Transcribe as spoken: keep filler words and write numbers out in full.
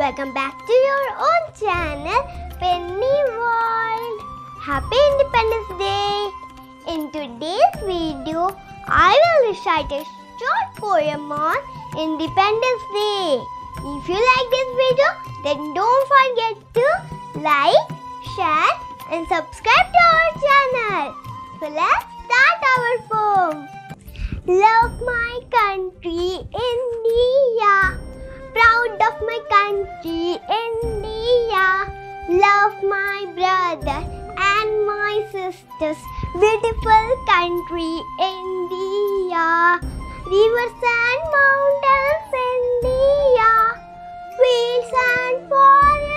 welcome back to your own channel, Penny World. Happy Independence Day! In today's video, I will recite a short poem on Independence Day. If you like this video, then don't forget to like, share and subscribe to our channel. So let's start our poem. Love my country, India. Proud of my country, India. Love my brother and my sisters. Beautiful country, India. Rivers and mountains, India. Fields and forests,